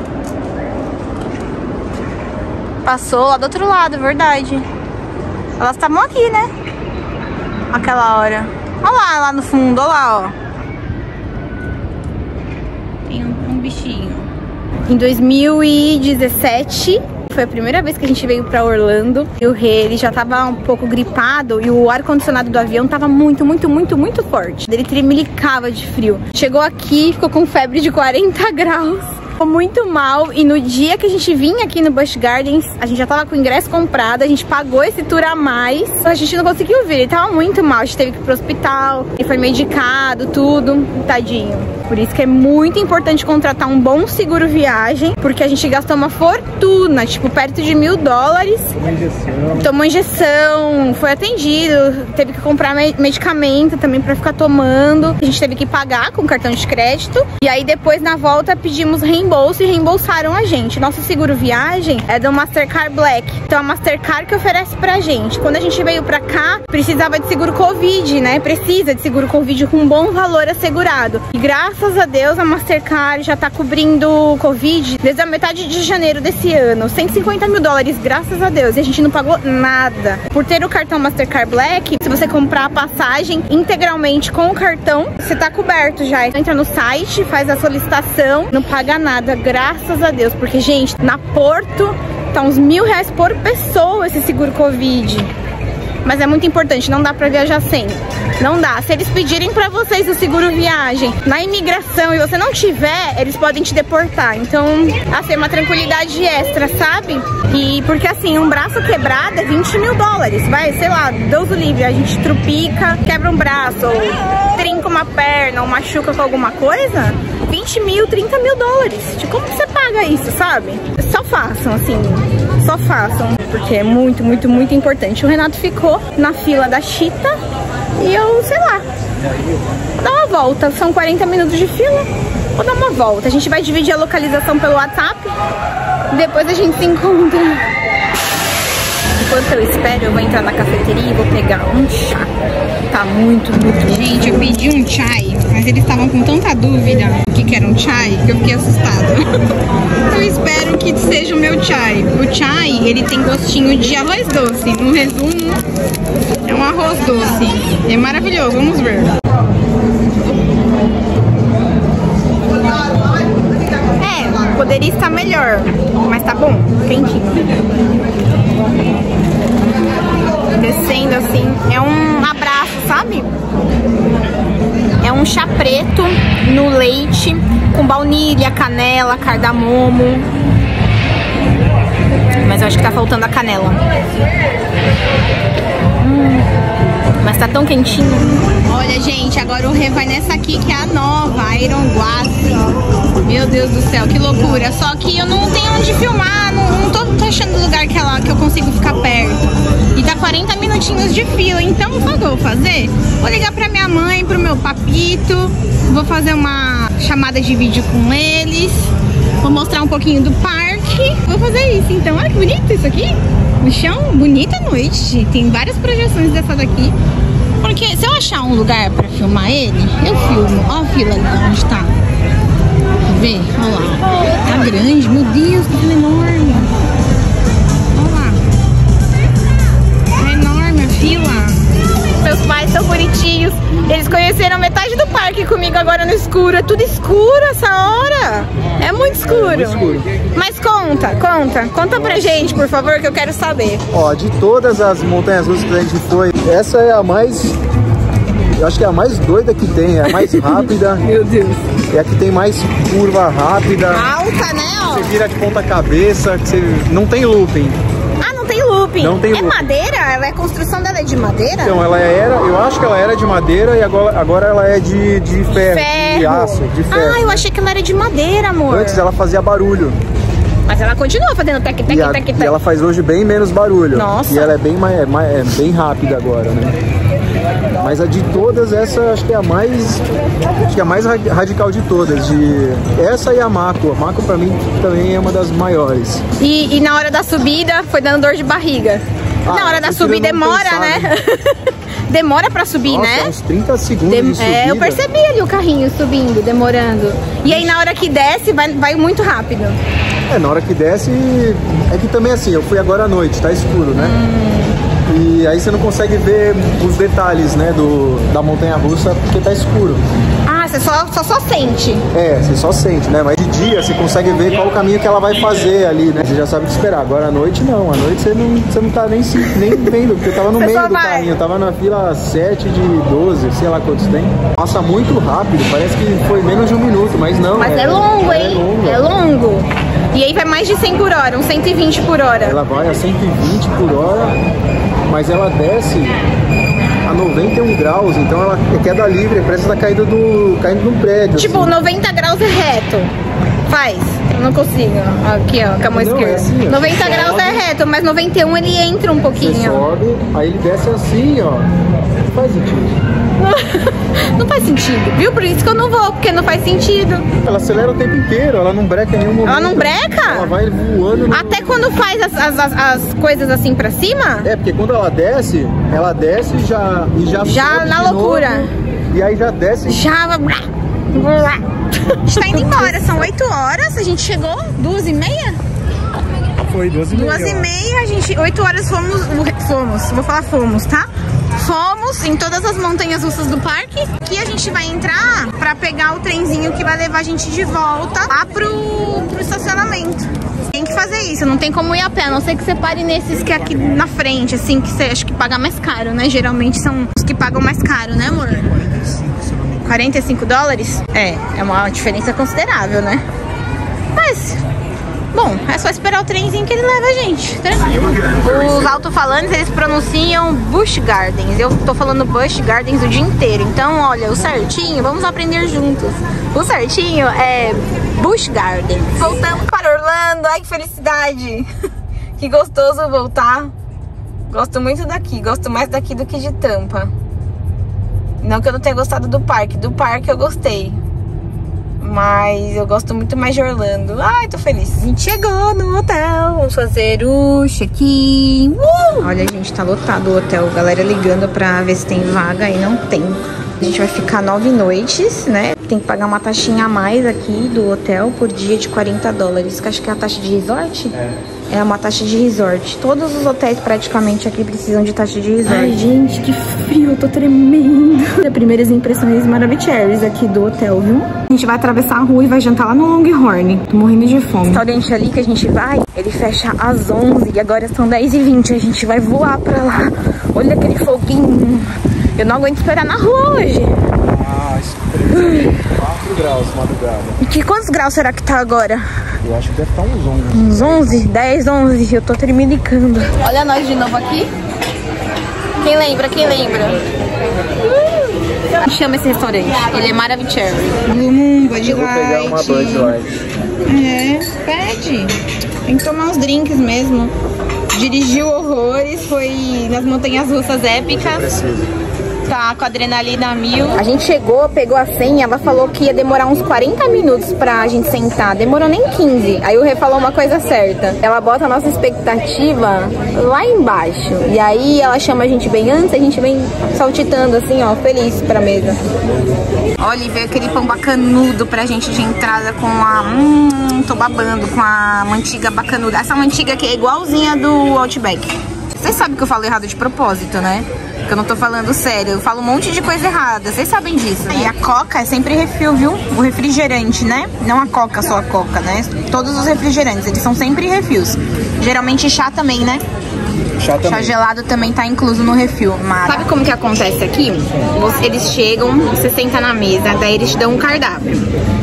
Passou lá do outro lado, verdade. Elas estavam aqui, né? Aquela hora. Olha lá, lá no fundo, olha lá, ó. Tem um, um bichinho. Em dois mil e dezessete, foi a primeira vez que a gente veio pra Orlando. E o Rê, ele já tava um pouco gripado e o ar-condicionado do avião tava muito, muito, muito, muito forte. Ele tremelicava de frio. Chegou aqui, ficou com febre de quarenta graus. Ficou muito mal e no dia que a gente vinha aqui no Busch Gardens, a gente já tava com o ingresso comprado, a gente pagou esse tour a mais, a gente não conseguiu vir, ele tava muito mal, a gente teve que ir pro hospital, ele foi medicado, tudo, tadinho. Por isso que é muito importante contratar um bom seguro viagem, porque a gente gastou uma fortuna, tipo perto de mil dólares. Tomou injeção. Tomou injeção, foi atendido, teve que comprar medicamento também pra ficar tomando. A gente teve que pagar com cartão de crédito e aí depois na volta pedimos reembolso. Reembolso e reembolsaram a gente. Nosso seguro viagem é do Mastercard Black. Então a Mastercard que oferece pra gente. Quando a gente veio pra cá, precisava de seguro Covid, né? Precisa de seguro Covid com um bom valor assegurado. E graças a Deus a Mastercard já tá cobrindo o Covid desde a metade de janeiro desse ano. cento e cinquenta mil dólares, graças a Deus. E a gente não pagou nada. Por ter o cartão Mastercard Black, se você comprar a passagem integralmente com o cartão, você tá coberto já. Entra no site, faz a solicitação, não paga nada. Graças a Deus, porque, gente, na Porto tá uns mil reais por pessoa esse seguro Covid. Mas é muito importante, não dá pra viajar sem. Não dá. Se eles pedirem pra vocês o seguro viagem na imigração e você não tiver, eles podem te deportar. Então, assim, é uma tranquilidade extra, sabe? E porque, assim, um braço quebrado é vinte mil dólares. Vai, sei lá, Deus o livre, a gente trupica, quebra um braço, ou trinca uma perna, ou machuca com alguma coisa, vinte mil, trinta mil dólares. De como você paga isso, sabe? Só façam, assim, só façam. Porque é muito, muito, muito importante. O Renato ficou na fila da Cheetah e eu, sei lá, vou dar uma volta. São quarenta minutos de fila, vou dar uma volta. A gente vai dividir a localização pelo WhatsApp, depois a gente se encontra. Enquanto eu espero espero, eu vou entrar na cafeteria e vou pegar um chá. Tá muito, muito... Gente, eu pedi um chai, mas eles estavam com tanta dúvida o que, que era um chai, que eu fiquei assustada. Eu espero que seja o meu chai. O chai, ele tem gostinho de arroz doce. No resumo, é um arroz doce. É maravilhoso, vamos ver. É, poderia estar melhor, mas tá bom, quentinho. Descendo assim, é um abraço, sabe? É um chá preto no leite, com baunilha, canela, cardamomo. Mas eu acho que tá faltando a canela. Hum, mas tá tão quentinho. Olha, gente, agora o Rê vai nessa aqui, que é a nova, Iron Glass. Meu Deus do céu, que loucura. Só que eu não tenho onde filmar, não, não tô, tô achando lugar que, ela, que eu consigo ficar perto. E tá quarenta minutinhos de fila, então sabe o que eu vou fazer? Vou ligar pra minha mãe, pro meu papito, vou fazer uma chamada de vídeo com eles, vou mostrar um pouquinho do parque. Vou fazer isso, então. Olha que bonito isso aqui. No chão, bonita noite. Tem várias projeções dessa daqui. Porque se eu achar um lugar pra filmar ele, eu filmo. Ó a fila ali onde tá. Vê, olha lá. Tá grande, meu Deus, que fila enorme. Olha lá. Tá enorme a fila. Meus pais são bonitinhos. Eles conheceram metade do parque comigo agora no escuro. É tudo escuro essa hora. É muito escuro. É muito escuro. Mas conta, conta. Conta pra gente, por favor, que eu quero saber. Ó, de todas as montanhas russas que a gente foi, essa é a mais... Eu acho que é a mais doida que tem, é a mais rápida. Meu Deus. É a que tem mais curva rápida. Alta, né? Ó. Você vira de ponta cabeça, que você não tem looping. Ah, não tem looping. Não tem é looping. Madeira? Ela é a construção dela é de madeira? Então, ela era, eu acho que ela era de madeira e agora, agora ela é de, de ferro, ferro. de aço, de ferro. Ah, eu achei que ela era de madeira, amor. Antes ela fazia barulho. Mas ela continua fazendo tec, tec, E, a, tec, tec. e ela faz hoje bem menos barulho. Nossa. E ela é bem, mais, é, mais, é bem rápida agora, né? Mas a de todas, essa acho que é a mais, acho que é a mais radical de todas. De essa e a Mako. A Mako pra mim também é uma das maiores. E, e na hora da subida foi dando dor de barriga. Ah, na hora da prefiro subida não demora, pensar, né? né? Demora pra subir, Nossa, né? uns trinta segundos Dem- de subida. É, eu percebi ali o carrinho subindo, demorando. E aí na hora que desce, vai, vai muito rápido. É, na hora que desce, é que também assim, eu fui agora à noite, tá escuro, né? Hum. E aí você não consegue ver os detalhes, né, do, da montanha-russa, porque tá escuro. Ah, você só, só, só sente. É, você só sente, né? Mas de dia você consegue ver qual o caminho que ela vai fazer ali, né? Você já sabe o que esperar. Agora à noite não, à noite você não, você não tá nem, nem vendo, porque eu tava no Você meio só do vai. carrinho, eu tava na fila sete de doze, sei lá quantos tem. Passa muito rápido, parece que foi menos de um minuto, mas não. Mas é, é longo, hein? É longo. É longo. E aí vai mais de cem por hora, uns cento e vinte por hora. Ela vai a cento e vinte por hora, mas ela desce a noventa e um graus, então ela é queda livre, parece que tá caindo do, caindo do prédio. Tipo, assim. noventa graus é reto. Faz. Eu não consigo. Aqui, ó, com a mão Não, esquerda. é assim, ó. noventa Você graus sobe. é reto, mas noventa e um ele entra um Você pouquinho. sobe, aí ele desce assim, ó. Não faz sentido. Não faz sentido, viu? Por isso que eu não vou, porque não faz sentido. Ela acelera o tempo inteiro, ela não breca em nenhum momento. Ela não breca? Ela vai voando. No... Até quando faz as, as, as, as coisas assim pra cima? É, porque quando ela desce, ela desce já, e já Já sobe na de loucura. novo, e aí já desce. Já. A gente tá indo embora, são oito horas, a gente chegou duas e meia? Foi duas e meia. Duas e meia, a gente, oito horas fomos, fomos, vou falar fomos, tá? Fomos em todas as montanhas russas do parque. Aqui a gente vai entrar pra pegar o trenzinho que vai levar a gente de volta lá pro, pro estacionamento. Tem que fazer isso, não tem como ir a pé, a não ser que você pare nesses que é aqui na frente, assim, que você acha que paga mais caro, né? Geralmente são os que pagam mais caro, né, amor? quarenta e cinco dólares? É, é uma diferença considerável, né? Mas... bom, é só esperar o trenzinho que ele leva a gente, tranquilo. Os alto-falantes, eles pronunciam Busch Gardens. Eu tô falando Busch Gardens o dia inteiro. Então, olha, o certinho, vamos aprender juntos. O certinho é Busch Gardens. Voltamos para Orlando. Ai, que felicidade. Que gostoso voltar. Gosto muito daqui. Gosto mais daqui do que de Tampa. Não que eu não tenha gostado do parque. Do parque eu gostei. Mas eu gosto muito mais de Orlando. Ai, tô feliz. A gente chegou no hotel. Vamos fazer o check-in. Uh! Olha, gente, tá lotado o hotel. Galera ligando pra ver se tem vaga e não tem. A gente vai ficar nove noites, né? Tem que pagar uma taxinha a mais aqui do hotel por dia de quarenta dólares. Que acho que é a taxa de resort? É. É uma taxa de resort. Todos os hotéis praticamente aqui precisam de taxa de resort. Ai, gente, que frio, eu tô tremendo. Primeiras impressões Maravicheries aqui do hotel, viu? A gente vai atravessar a rua e vai jantar lá no Longhorn. Tô morrendo de fome. O restaurante ali que a gente vai, ele fecha às onze e agora são dez e vinte. A gente vai voar pra lá. Olha aquele foguinho. Eu não aguento esperar na rua hoje. Ah, quatro graus madrugada. E que quantos graus será que tá agora? Eu acho que deve estar uns onze. Uns onze? dez, onze. Eu tô terminicando. Olha nós de novo aqui. Quem lembra? Quem lembra? Uh! Chama esse restaurante. Ele é Maravicherry. Blue Moon, Bud Light. Eu vou pegar uma Bud Light. É, pede. Tem que tomar uns drinks mesmo. Dirigiu horrores, foi nas montanhas russas épicas. Preciso. Tá com a adrenalina a mil. A gente chegou, pegou a senha, ela falou que ia demorar uns quarenta minutos pra gente sentar. Demorou nem quinze. Aí o Rê falou uma coisa certa. Ela bota a nossa expectativa lá embaixo. E aí ela chama a gente bem antes, a gente vem saltitando assim, ó, feliz pra mesa. Olha, e veio aquele pão bacanudo pra gente de entrada com a... Hum, tô babando com a mantiga bacanuda. Essa mantiga aqui é igualzinha do Outback. Vocês sabem que eu falo errado de propósito, né? Que eu não tô falando sério, eu falo um monte de coisa errada, vocês sabem disso, né? E a coca é sempre refil, viu? O refrigerante, né? Não a coca, só a coca, né? Todos os refrigerantes, eles são sempre refis. Geralmente chá também, né? Chá também. Chá gelado também tá incluso no refil, Mara. Sabe como que acontece aqui? Eles chegam, você senta na mesa, daí eles te dão um cardápio.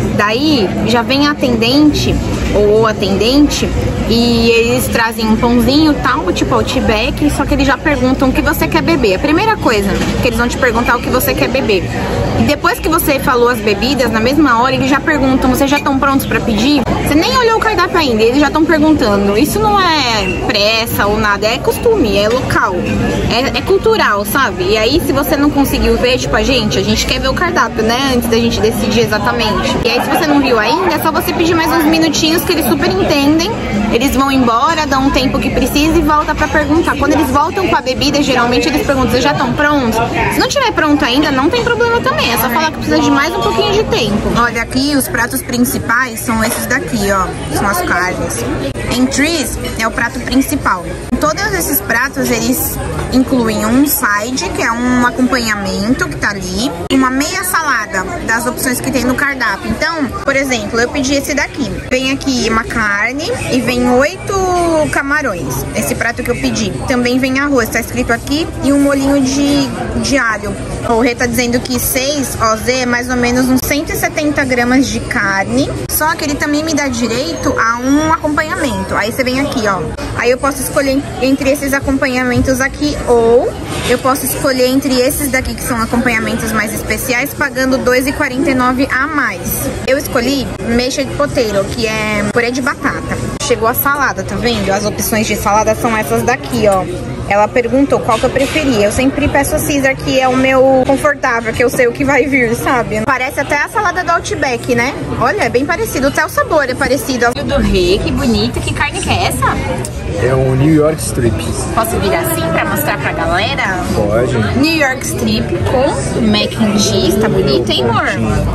Daí já vem a atendente ou atendente e eles trazem um pãozinho tal, tipo Outback, só que eles já perguntam o que você quer beber. A primeira coisa que eles vão te perguntar é o que você quer beber. E depois que você falou as bebidas, na mesma hora eles já perguntam, vocês já estão prontos pra pedir? Você nem olhou o cardápio ainda, eles já estão perguntando. Isso não é pressa ou nada, é costume, é local, é, é cultural, sabe? E aí se você não conseguiu ver, tipo a gente, a gente quer ver o cardápio, né? Antes da gente decidir exatamente. E aí se você não viu ainda, é só você pedir mais uns minutinhos que eles super entendem. Eles vão embora, dão um tempo que precisa e volta pra perguntar. Quando eles voltam com a bebida, geralmente eles perguntam, vocês já estão prontos? Se não tiver pronto ainda, não tem problema também. É só falar que precisa de mais um pouquinho de tempo. Olha, aqui os pratos principais são esses daqui, ó. São as carnes. Entries é o prato principal. Todos esses pratos, eles incluem um side, que é um acompanhamento que tá ali, uma meia salada das opções que tem no cardápio. Então, por exemplo, eu pedi esse daqui. Vem aqui uma carne e vem oito camarões. Esse prato que eu pedi. Também vem arroz, tá escrito aqui, e um molhinho de, de alho. O Rê tá dizendo que seis O Z é mais ou menos uns cento e setenta gramas de carne. Só que ele também me dá direito a um acompanhamento. Aí você vem aqui, ó. Aí eu posso escolher entre esses acompanhamentos aqui, ou eu posso escolher entre esses daqui que são acompanhamentos mais especiais, pagando dois reais e quarenta e nove centavos a mais. Eu escolhi mashed potato, que é purê de batata. Chegou a salada, tá vendo? As opções de salada são essas daqui, ó. Ela perguntou qual que eu preferia. Eu sempre peço a Caesar, que é o meu confortável, que eu sei o que vai vir, sabe? Parece até a salada do Outback, né? Olha, é bem parecido. Até o sabor é parecido. O do Rê, que bonito. Que carne que é essa? É um New York Strip. Posso virar assim pra mostrar pra galera? Pode. New York Strip com mac and cheese. Tá bonito, hein, amor?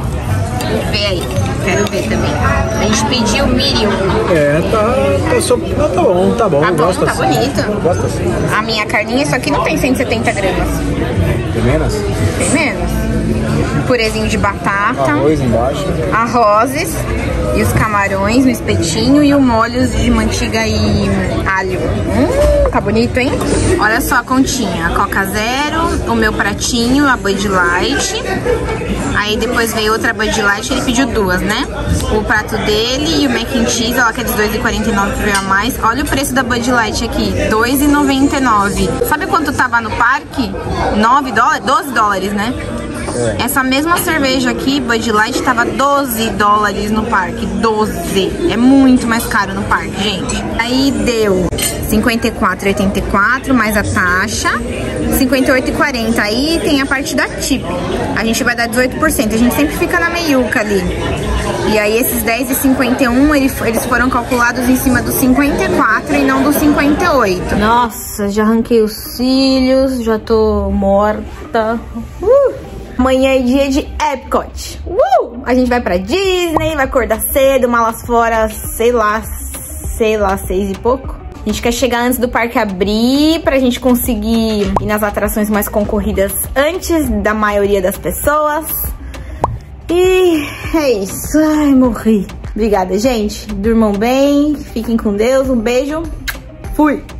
Vê aí. Quero ver também. A gente pediu medium. É, tá, tá, só, tá, tá bom, tá bom. Tá bom, gosto tá assim. bonito. Gosto assim. A minha carninha, isso aqui não tem cento e setenta gramas. Tem menos? Tem menos. Um purezinho de batata. Arroz embaixo. Arrozes. E os camarões no espetinho. E o molho de manteiga e alho. Hum, tá bonito, hein? Olha só a continha. A Coca Zero, o meu pratinho, a Bud Light. Aí depois veio outra Bud Light, ele pediu duas, né? O prato dele e o mac and cheese, ó, que é de dois reais e quarenta e nove centavos, veio a mais. Olha o preço da Bud Light aqui, dois reais e noventa e nove centavos. Sabe quanto tava no parque? nove dólares? doze dólares, né? É. Essa mesma cerveja aqui, Bud Light, tava doze dólares no parque. doze. É muito mais caro no parque, gente. Aí deu cinquenta e quatro reais e oitenta e quatro centavos mais a taxa, cinquenta e oito reais e quarenta centavos. Aí tem a parte da tip. A gente vai dar dezoito por cento. A gente sempre fica na meiuca ali. E aí esses dez reais e cinquenta e um centavos, eles foram calculados em cima do cinquenta e quatro e não do cinquenta e oito. Nossa, já arranquei os cílios, já tô morta. Uh! Amanhã é dia de Epcot. Uh! A gente vai pra Disney, vai acordar cedo, malas fora, sei lá, sei lá, seis e pouco. A gente quer chegar antes do parque abrir pra gente conseguir ir nas atrações mais concorridas antes da maioria das pessoas. E é isso. Ai, morri. Obrigada, gente. Durmam bem, fiquem com Deus. Um beijo. Fui!